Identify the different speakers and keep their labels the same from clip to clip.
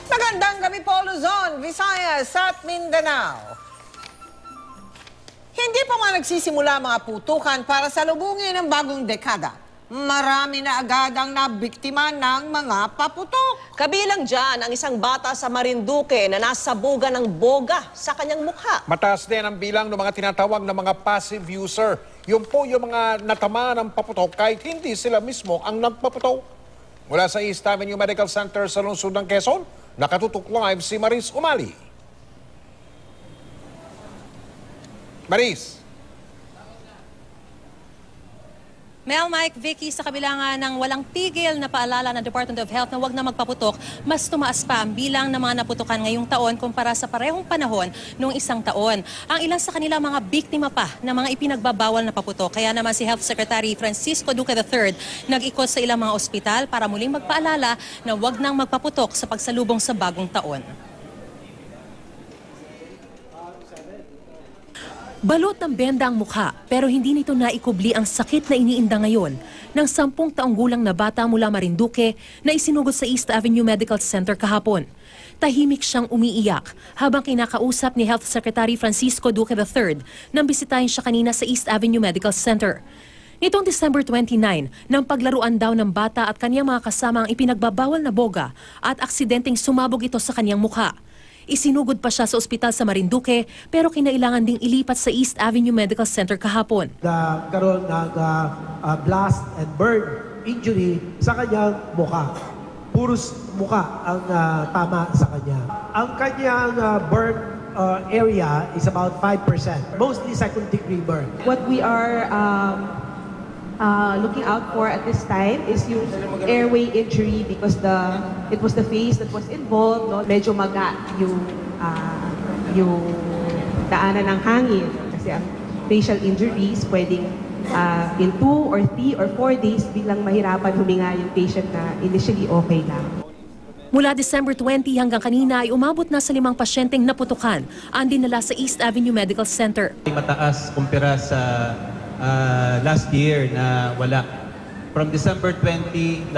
Speaker 1: Magandang gabi po, Luzon, Visayas at Mindanao. Hindi pa man nagsisimula mga putukan para salubungin ang bagong dekada. Marami na agad ang nabiktima ng mga paputok.
Speaker 2: Kabilang dyan ang isang bata sa Marinduque na nasabugan ng boga sa kanyang mukha.
Speaker 3: Mataas din ang bilang ng mga tinatawag na mga passive user. Yun po yung mga natama ng paputok kahit hindi sila mismo ang nagpaputok. Mula sa East Avenue Medical Center sa lungsod ng Quezon, nakatutok live si Maris Umali. Maris.
Speaker 4: Mel, Mike, Vicky, sa kabila nga ng walang tigil na paalala ng Department of Health na huwag na magpaputok, mas tumaas pa ang bilang ng mga naputukan ngayong taon kumpara sa parehong panahon noong isang taon. Ang ilan sa kanila mga biktima pa ng mga ipinagbabawal na paputok. Kaya naman si Health Secretary Francisco Duque III nag-ikot sa ilang mga ospital para muling magpaalala na huwag nang magpaputok sa pagsalubong sa bagong taon. Balot ng benda ang mukha pero hindi nito naikubli ang sakit na iniinda ngayon ng 10 taong gulang na bata mula Marinduque na isinugod sa East Avenue Medical Center kahapon. Tahimik siyang umiiyak habang kinakausap ni Health Secretary Francisco Duque III nang bisitahin siya kanina sa East Avenue Medical Center. Nitong December 29, nang paglaruan daw ng bata at kanyang mga kasama ang ipinagbabawal na boga at aksidenteng sumabog ito sa kanyang mukha. Isinugod pa siya sa ospital sa Marinduque pero kinailangan ding ilipat sa East Avenue Medical Center kahapon.
Speaker 5: Nagkaroon ng blast and burn injury sa kanyang mukha. Puros mukha ang tama sa kanya. Ang kanyang burn area is about 5%, mostly second degree burn.
Speaker 6: What we are looking out for at this time is yung airway injury because it was the face that was involved. No? Medyo maga yung daanan ng hangin kasi ang facial injuries pwedeng in 2 or 3 or 4 days biglang mahirapan huminga yung patient na initially okay lang.
Speaker 4: Mula December 20 hanggang kanina ay umabot na sa 5 pasyenteng naputukan ang dinala sa East Avenue Medical Center.
Speaker 7: Mataas kumpara sa last year na wala. From December 20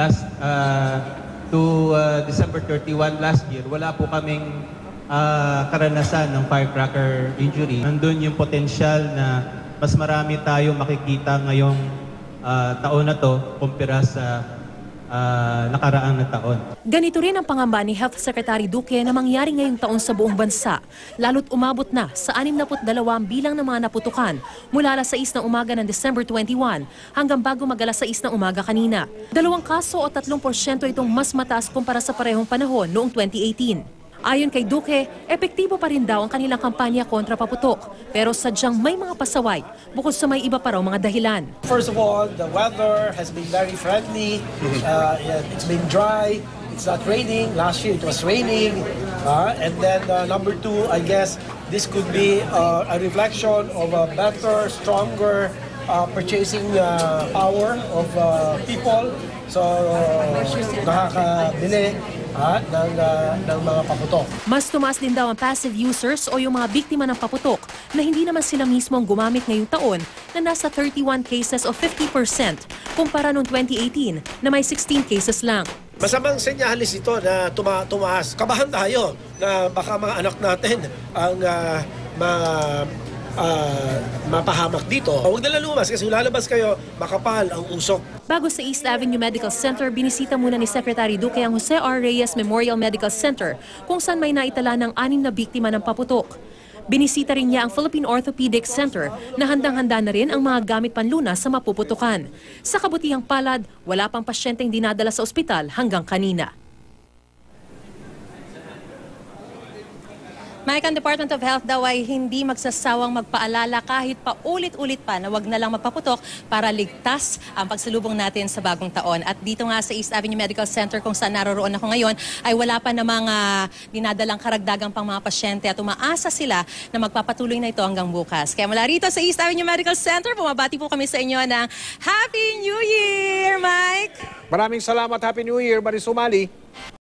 Speaker 7: to December 31 last year, wala po kaming karanasan ng firecracker injury. Nandun yung potential na mas marami tayo makikita ngayong taon na to kumpara sa nakaraang na taon.
Speaker 4: Ganito rin ang pangamba ni Health Secretary Duque na mangyari ngayong taon sa buong bansa, lalo't umabot na sa 62 ang bilang ng mga naputukan mula alas 6 ng umaga ng December 21 hanggang bago mag-alas 6 ng umaga kanina. 2 kaso o 3% itong mas mataas kumpara sa parehong panahon noong 2018. Ayon kay Duque, epektibo pa rin daw ang kanilang kampanya kontra paputok. Pero sadyang may mga pasaway, bukod sa may iba pa raw mga dahilan.
Speaker 5: First of all, the weather has been very friendly. It's been dry. It's not raining. Last year it was raining. And then number 2, I guess this could be a reflection of a better, stronger purchasing power of people. So nakakabili ng mga paputok.
Speaker 4: Mas tumaas din daw ang passive users o yung mga biktima ng paputok na hindi naman sila mismo ang gumamit ngayong taon na nasa 31 cases o 50% kumpara noong 2018 na may 16 cases lang.
Speaker 5: Masamang senyalis ito na tumaas. Kabahan tayo na baka mga anak natin ang mapahamak dito. Huwag na lumas kasi lalabas kayo, makapal ang usok.
Speaker 4: Bago sa East Avenue Medical Center, binisita muna ni Secretary Duque ang Jose R. Reyes Memorial Medical Center kung saan may naitala ng 6 na biktima ng paputok. Binisita rin niya ang Philippine Orthopedic Center na handang-handa na rin ang mga gamit panlunas sa mapuputukan. Sa kabutihang palad, wala pang pasyenteng dinadala sa ospital hanggang kanina. Mike, ang Department of Health daw ay hindi magsasawang magpaalala kahit pa ulit-ulit pa na wag na lang magpaputok para ligtas ang pagsalubong natin sa bagong taon. At dito nga sa East Avenue Medical Center kung saan naroroon ako ngayon ay wala pa namang dinadalang karagdagang pang mga pasyente at umaasa sila na magpapatuloy na ito hanggang bukas. Kaya mula rito sa East Avenue Medical Center, bumabati po kami sa inyo ng Happy New Year, Mike!
Speaker 3: Maraming salamat. Happy New Year, Maris Umali.